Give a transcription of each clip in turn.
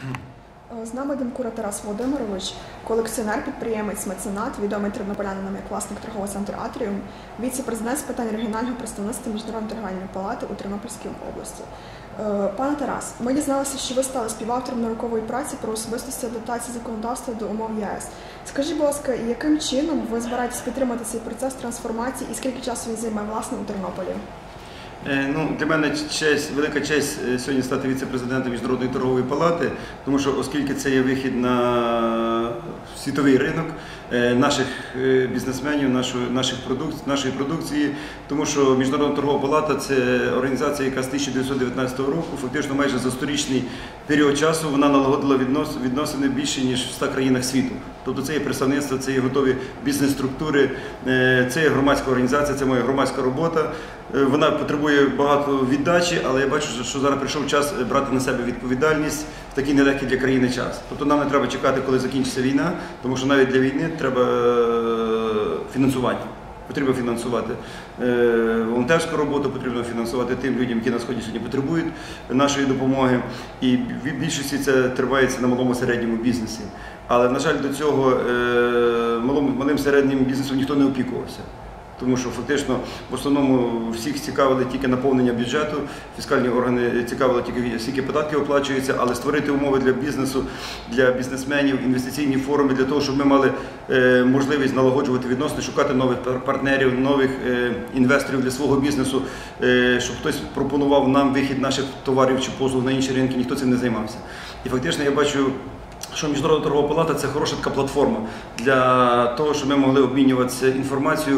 З нами Демкура Тарас Володимирович, колекціонер, підприємець, меценат, відомий тернополянинам як власник торгового центру «Атріум», віце-президент з питань регіонального представництва Міжнародної торгівельної палати у Тернопільській області. Пане Тарас, ми дізналися, що ви стали співавтором наукової праці про особистості адаптації законодавства до умов ЄС. Скажіть, будь ласка, яким чином ви збираєтесь підтримати цей процес трансформації і скільки часу він займе, власне, у Тернополі? Для мене велика честь сьогодні стати віце-президентом Міжнародної торгової палати, тому що оскільки це є вихід на світовий ринок наших бізнесменів, нашої продукції, тому що Міжнародна торгова палата – це організація, яка з 1919 року, фактично майже за 100-річний період часу, вона налагодила відносини більше, ніж в 100 країнах світу. Тобто це є представництво, це є готові бізнес-структури, це є громадська організація, це моя громадська робота. Вона потребує багато віддачі, але я бачу, що зараз прийшов час брати на себе відповідальність в такий нелегкий для країни час. Тобто нам не треба чекати, коли закінчиться війна, тому що навіть для війни треба фінансування. Потрібно фінансувати волонтерську роботу, потрібно фінансувати тим людям, які на Сході сьогодні потребують нашої допомоги. І в більшості це тривається на малому-середньому бізнесі. Але, на жаль, до цього малим середнім бізнесом ніхто не опікувався. Тому що фактично в основному всіх цікавили тільки наповнення бюджету, фіскальні органи цікавили тільки скільки податки оплачуються, але створити умови для бізнесу, для бізнесменів, інвестиційні форуми, для того, щоб ми мали можливість налагоджувати відносини, шукати нових партнерів, нових інвесторів для свого бізнесу, щоб хтось пропонував нам вихід наших товарів чи послуг на інші ринки, ніхто цим не займався. І фактично я бачу, що Міжнародна торгова палата – це хороша така платформа для того, щоб ми могли обмінюватися інформацією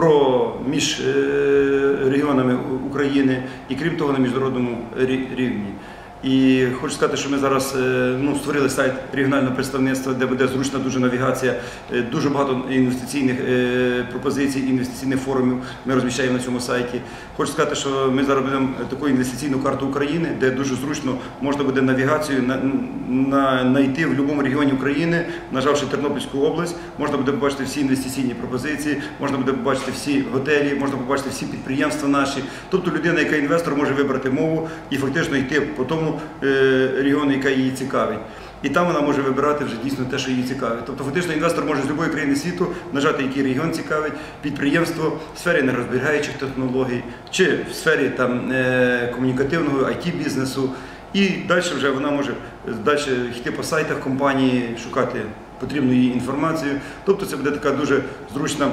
між регіонами України і, крім того, на міжнародному рівні. І хочу сказати, що ми зараз створили сайт регіонального представництва, де буде зручна дуже навігація, дуже багато інвестиційних пропозицій, інвестиційних форумів ми розміщаємо на цьому сайті. Хочу сказати, що ми зараз будемо таку інвестиційну карту України, де дуже зручно можна буде навігацію знайти в будь-якому регіоні України, нажавши Тернопільську область, можна буде побачити всі інвестиційні пропозиції, можна буде побачити всі готелі, можна побачити всі підприємства наші. Тобто людина, яка інвестор, може вибрати мову і фактично йти по тому регіону, яка її цікавить. І там вона може вибирати вже дійсно те, що її цікавить. Тобто фактично інвестор може з будь-якої країни світу нажати, який регіон цікавить, підприємство в сфері енергозберігаючих технологій, чи в сфері комунікативного IT-бізнесу. І далі вже вона може йти по сайтах компанії, шукати потрібну їй інформацію. Тобто це буде така дуже зручна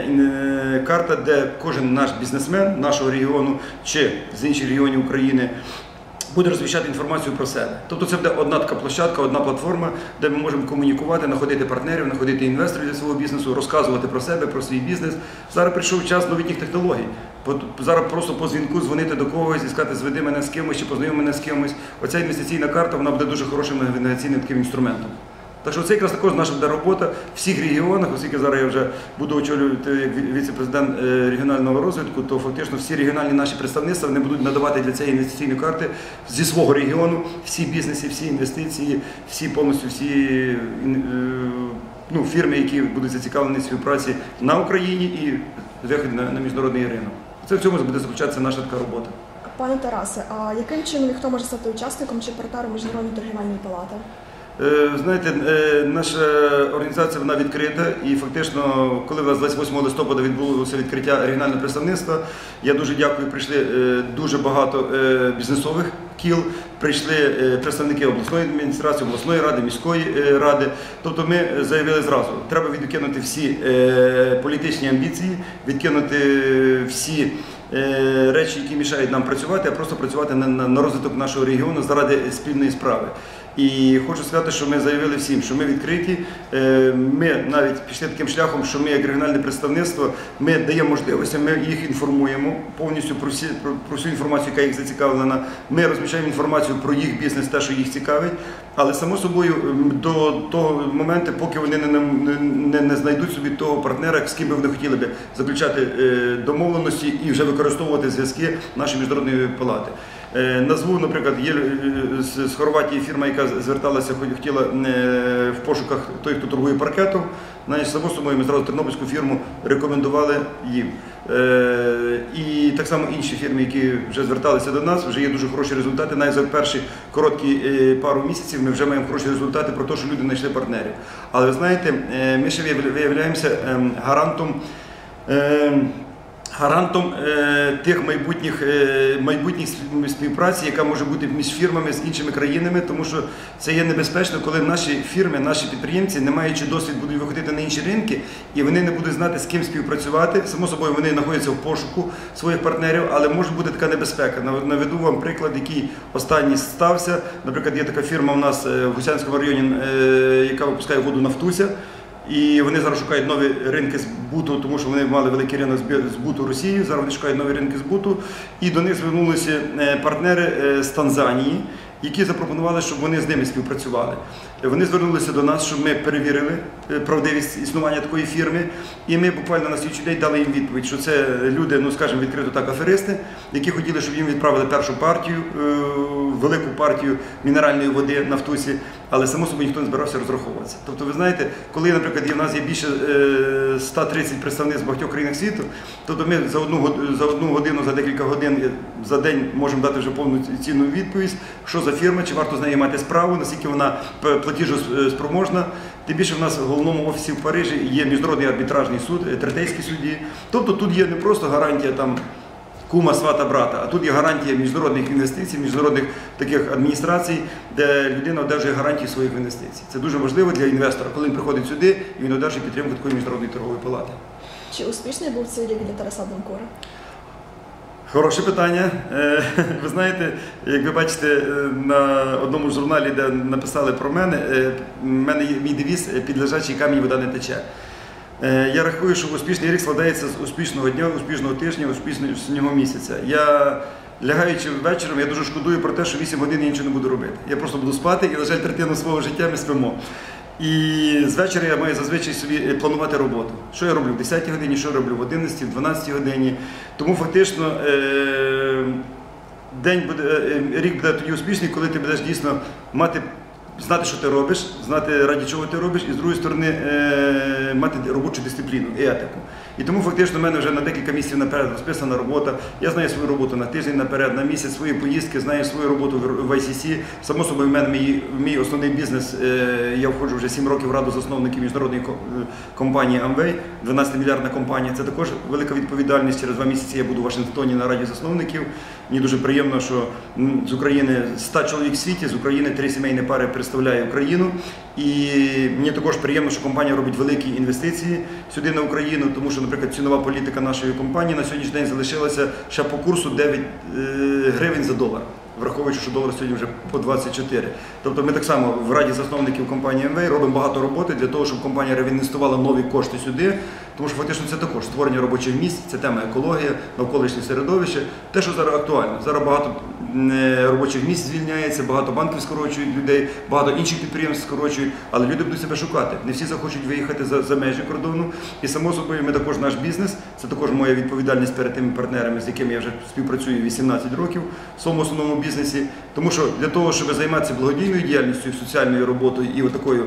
карта, де кожен наш бізнесмен нашого регіону чи з інших регіонів України буде розміщати інформацію про себе. Тобто це буде одна така площадка, одна платформа, де ми можемо комунікувати, знаходити партнерів, знаходити інвесторів для свого бізнесу, розказувати про себе, про свій бізнес. Зараз прийшов час новітніх технологій. Зараз просто по дзвінку дзвонити до когось і сказати, зведи мене з кимось чи познайоми мене з кимось. Оця інвестиційна карта, вона буде дуже хорошим навігаційним таким інструментом. Так що це якраз також наша буде робота в всіх регіонах, оскільки зараз я вже буду очолювати як віце-президент регіонального розвитку, то фактично всі регіональні наші представництва не будуть надавати для цієї інвестиційної карти зі свого регіону всі бізнеси, всі інвестиції, повністю всі фірми, які будуть зацікавлені в співпраці на Україні і виході на міжнародний ринок. Це в цьому буде заключатися наша така робота. Пане Тарасе, а яким чином і хто може стати учасником чи партнером Міжнародної торгівельної палати? Знаєте, наша організація вона відкрита і фактично, коли у нас 28 листопада відбулося відкриття регіонального представництва, я дуже дякую, прийшли дуже багато бізнесових кіл, прийшли представники обласної адміністрації, обласної ради, міської ради. Тобто ми заявили зразу, треба відкинути всі політичні амбіції, відкинути всі речі, які мішають нам працювати, а просто працювати на розвиток нашого регіону заради спільної справи. І хочу сказати, що ми заявили всім, що ми відкриті, ми навіть пішли таким шляхом, що ми як регіональне представництво, ми даємо можливості, ми їх інформуємо повністю про всю інформацію, яка їх зацікавлена, ми розміщаємо інформацію про їх бізнес, те, що їх цікавить, але само собою до того моменту, поки вони не знайдуть собі того партнера, з ким би вони хотіли б заключати домовленості і вже використовувати зв'язки нашої міжнародної палати. Назву, наприклад, є з Хорватії фірма, яка зверталася, хотіла в пошуках той, хто торгує паркетом. Значить, само собою ми зразу тернопільську фірму рекомендували їм. І так само інші фірми, які вже зверталися до нас, вже є дуже хороші результати. Навіть за перші короткі пару місяців ми вже маємо хороші результати про те, що люди знайшли партнерів. Але ви знаєте, ми ще виявляємося гарантом тих майбутніх співпраці, яка може бути між фірмами з іншими країнами, тому що це є небезпечно, коли наші фірми, наші підприємці, не маючи досвід, будуть виходити на інші ринки, і вони не будуть знати, з ким співпрацювати. Само собою, вони знаходяться в пошуку своїх партнерів, але може бути така небезпека. Наведу вам приклад, який останній стався. Наприклад, є така фірма у нас в Гусянському районі, яка випускає воду «Нафтуся». І вони зараз шукають нові ринки збуту, тому що вони мали великий ринок збуту Росії, зараз вони шукають нові ринки збуту. І до них звернулися партнери з Танзанії, які запропонували, щоб вони з ними співпрацювали. Вони звернулися до нас, щоб ми перевірили правдивість існування такої фірми, і ми буквально на слідчий день дали їм відповідь, що це люди, ну скажімо, відкрито так, аферисти, які хотіли, щоб їм відправили першу партію, велику партію мінеральної води на «Нафтусі», але само собою ніхто не збирався розраховуватися. Тобто, ви знаєте, коли, наприклад, в нас є більше 130 представниць з багатьох країн світу, тобто ми за одну годину, за декілька годин за день можемо дати вже повну цінну відповідь, що за фірма, чи варто з нею мати справу, наскільки вона платіжоспроможна. Тим більше в нас в головному офісі в Парижі є Міжнародний арбітражний суд, третейський судді. Тобто тут є не просто гарантія там кума, свата, брата, а тут є гарантія міжнародних інвестицій, міжнародних таких адміністрацій, де людина одержує гарантії своїх інвестицій. Це дуже важливо для інвестора, коли він приходить сюди і він одержує підтримку такої міжнародної торгової палати. Чи успішний був цей рік для Тараса Бонкура? Хороше питання. Ви знаєте, як ви бачите, на одному з журналів, де написали про мене, в мене є мій девіз «Під лежачий камінь вода не тече». Я рахую, що успішний рік складається з успішного дня, успішного тижня, успішного місяця. Я, лягаючи вечором, я дуже шкодую про те, що 8 годин я нічого не буду робити. Я просто буду спати і, на жаль, третину свого життя ми спимо. І з вечора я маю зазвичай собі планувати роботу. Що я роблю в 10 годині, що я роблю в 11, в 12 годині. Тому фактично рік буде тоді успішний, коли ти будеш дійсно знати, що ти робиш, знати, раді чого ти робиш, і з другої сторони мати робочу дисципліну і етику. І тому фактично в мене вже на декілька місяців наперед розписана робота. Я знаю свою роботу на тиждень наперед, на місяць, свої поїздки, знаю свою роботу в ICC. Само собою в мене мій основний бізнес, я входжу вже 7 років в раду засновників міжнародної компанії Amway, 12-мільярдна компанія. Це також велика відповідальність. Через 2 місяці я буду в Вашингтоні на раді засновників. Мені дуже приємно, що з України 100 чоловік в світі, з України 3 сімейні пари представляє Україну. І мені також приємно, що компанія робить великі інвестиції сюди на Україну, тому що, наприклад, цінова політика нашої компанії на сьогоднішній день залишилася ще по курсу 9 гривень за долар, враховуючи, що долар сьогодні вже по 24. Тобто ми так само в раді засновників компанії Amway робимо багато роботи для того, щоб компанія реінвестувала нові кошти сюди, тому що фактично це також створення робочих місць, це тема екологія, навколишнє середовище, те, що зараз актуально. Зараз багато робочих місць звільняється, багато банків скорочують людей, багато інших підприємств скорочують, але люди будуть себе шукати. Не всі захочуть виїхати за межі кордону. І само собою ми також наш бізнес, це також моя відповідальність перед тими партнерами, з якими я вже співпрацюю 18 років в своєму основному бізнесі. Тому що для того, щоб займатися благодійною діяльністю, соціальною роботою і такою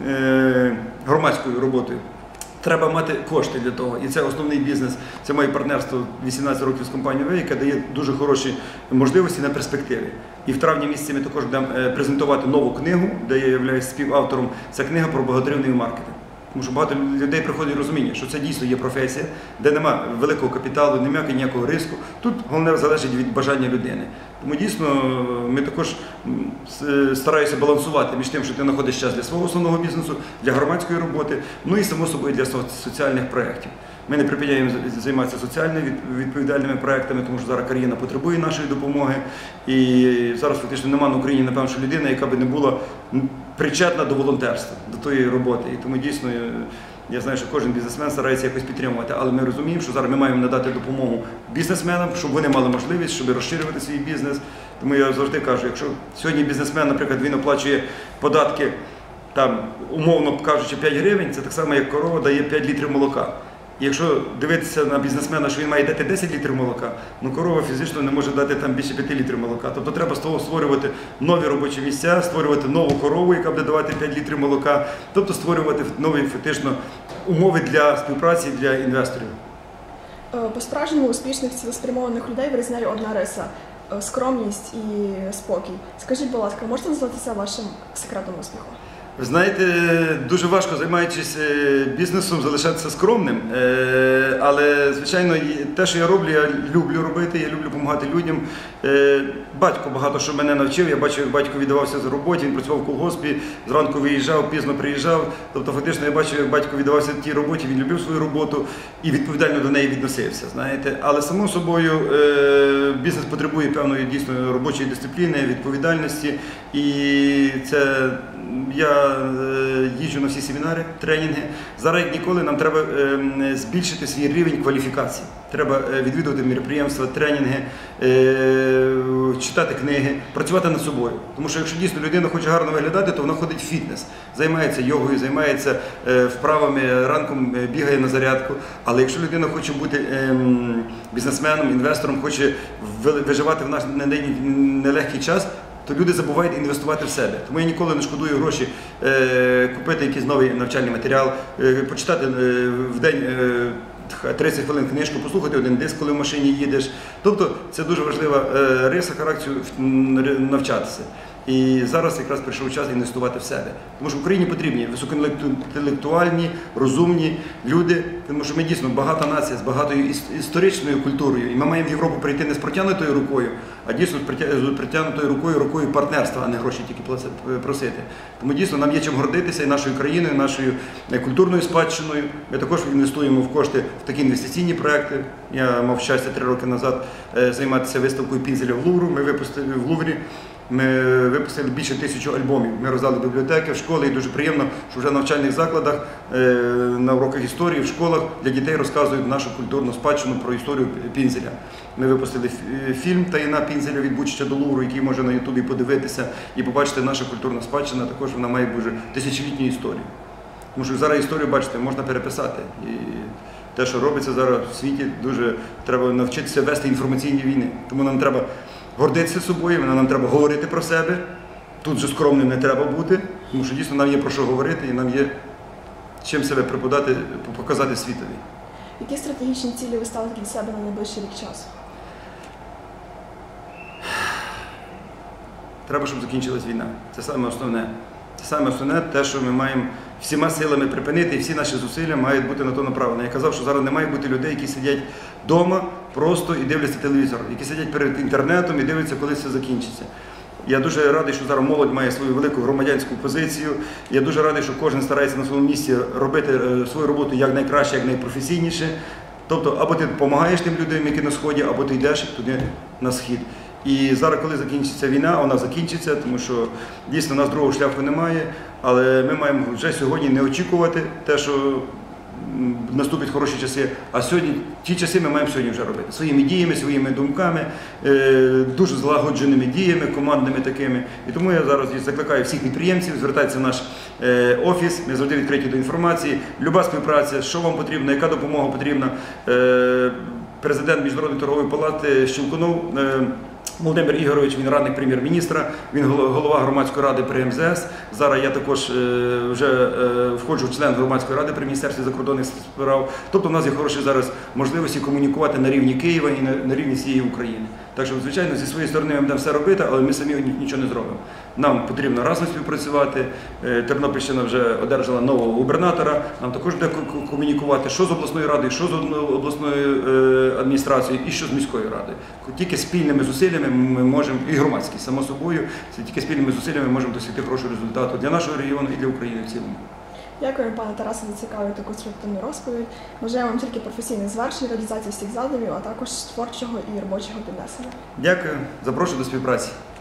громадською роботою, треба мати кошти для того. І це основний бізнес. Це моє партнерство 18 років з компанією Amway, яке дає дуже хороші можливості на перспективі. І в травні місяці ми також будемо презентувати нову книгу, де я являюсь співавтором. Це книга про благотворительний маркетинг. Тому що багато людей приходить розуміння, що це дійсно є професія, де немає великого капіталу, немає ніякого риску. Тут головне залежить від бажання людини. Тому дійсно ми також стараємося балансувати між тим, що ти знаходиш час для свого основного бізнесу, для громадської роботи, ну і само собою для соціальних проєктів. Ми не припиняємо займатися соціально відповідальними проєктами, тому що зараз країна потребує нашої допомоги. І зараз фактично немає на Україні, напевно, що людина, яка би не була причетна до волонтерства, до тої роботи. І тому дійсно я знаю, що кожен бізнесмен старається якось підтримувати, але ми розуміємо, що зараз ми маємо надати допомогу бізнесменам, щоб вони мали можливість, щоб розширювати свій бізнес. Тому я завжди кажу, якщо сьогодні бізнесмен, наприклад, він оплачує податки, там, умовно кажучи, 5 гривень, це так само, як корова дає 5 літрів молока. І якщо дивитися на бізнесмена, що він має дати 10 літрів молока, ну корова фізично не може дати там більше 5 літрів молока. Тобто треба створювати нові робочі місця, створювати нову корову, яка буде давати 5 літрів молока, тобто створювати нові фактично умови для співпраці для інвесторів. По-справжньому успішних цілеспрямованих людей вирізняє одна риса – скромність і спокій. Скажіть, будь ласка, можете назвати це вашим секретом успіху? Ви знаєте, дуже важко, займаючись бізнесом, залишатися скромним, але, звичайно, те, що я роблю, я люблю робити, я люблю допомагати людям. Батько багато що мене навчив, я бачив, як батько віддавався за роботі, він працював в колгоспі, зранку виїжджав, пізно приїжджав. Тобто, фактично, я бачив, як батько віддавався тій роботі, він любив свою роботу і відповідально до неї відносився, знаєте. Але, само собою, бізнес потребує певної, дійсно, робочої дисципліни, відповідальності, і це... Я їжджу на всі семінари, тренінги. Зараз, як ніколи, нам треба збільшити свій рівень кваліфікації. Треба відвідувати мероприємства, тренінги, читати книги, працювати над собою. Тому що якщо дійсно людина хоче гарно виглядати, то вона ходить в фітнес, займається йогою, займається вправами, ранком бігає на зарядку. Але якщо людина хоче бути бізнесменом, інвестором, хоче виживати в наш нелегкий час, то люди забувають інвестувати в себе. Тому я ніколи не шкодую гроші купити якийсь новий навчальний матеріал, почитати в день 30 хвилин книжку, послухати один диск, коли в машині їдеш. Тобто це дуже важлива риса характеру навчатися. І зараз якраз прийшов час інвестувати в себе. Тому що в Україні потрібні високоінтелектуальні, розумні люди, тому що ми дійсно багата нація з багатою історичною культурою. І ми маємо в Європу прийти не з протягнутою рукою, а дійсно з притягнутою рукою партнерства, а не гроші тільки просити. Тому дійсно нам є чим гордитися і нашою країною, і нашою культурною спадщиною. Ми також інвестуємо в кошти в такі інвестиційні проекти. Я мав щастя 3 роки назад займатися виставкою Пінзеля в Лувру. Ми випустили в Луврі. Ми випустили більше 1000 альбомів. Ми роздали в бібліотеки, в школи, і дуже приємно, що вже в навчальних закладах, на уроках історії, в школах для дітей розказують нашу культурну спадщину про історію Пінзеля. Ми випустили фільм «Таїна Пінзеля від Бучича до Лувру», який можна на Ютубі подивитися і побачити наша культурна спадщина, також вона має дуже тисячолітню історію. Тому що зараз історію, бачите, можна переписати. І те, що робиться зараз в світі, дуже треба навчитися вести інформаційні війни. Тому нам треба гордитися собою, нам треба говорити про себе. Тут же скромним не треба бути, тому що дійсно нам є про що говорити і нам є чим себе преподати, показати світові. Які стратегічні цілі ви ставите для себе на найближчий рік часу? Треба, щоб закінчилась війна. Це саме основне. Це саме основне те, що ми маємо всіма силами припинити, і всі наші зусилля мають бути на то направлені. Я казав, що зараз не має бути людей, які сидять вдома просто і дивляться телевізор, які сидять перед інтернетом і дивляться, коли все закінчиться. Я дуже радий, що зараз молодь має свою велику громадянську позицію. Я дуже радий, що кожен старається на своєму місці робити свою роботу як найкраще, як найпрофесійніше. Тобто, або ти допомагаєш тим людям, які на Сході, або ти йдеш туди на Схід. І зараз, коли закінчиться війна, вона закінчиться, тому що дійсно у нас другого шляху немає, але ми маємо вже сьогодні не очікувати те, що наступять хороші часи, а сьогодні ті часи ми маємо сьогодні вже робити. Своїми діями, своїми думками, дуже злагодженими діями, командними такими. І тому я зараз закликаю всіх підприємців звертатися в наш офіс, ми завжди відкриті до інформації. Люба співпраця, що вам потрібно, яка допомога потрібна. Президент Міжнародної торгової палати Щелкунов Володимир Ігорович, він радник прем'єр-міністра, він голова громадської ради при МЗС. Зараз я також вже входжу в член громадської ради при Міністерстві закордонних справ. Тобто у нас є хороші зараз можливості комунікувати на рівні Києва і на рівні всієї України. Так що, звичайно, зі своєї сторони ми будемо все робити, але ми самі нічого не зробимо. Нам потрібно разом співпрацювати. Тернопільщина вже одержала нового губернатора, нам також буде комунікувати, що з обласною радою, що з обласною адміністрацією і що з міською радою. Тільки спільними зусиллями ми можемо, і громадські, само собою, тільки спільними зусиллями ми можемо досягти хорошого результату для нашого регіону і для України в цілому. Дякую, пане Тарасе, за цікаву та конструктивну розповідь. Бажаю вам тільки професійних звершень, реалізації всіх задумів, а також творчого і робочого піднесення. Дякую, запрошую до співпраці.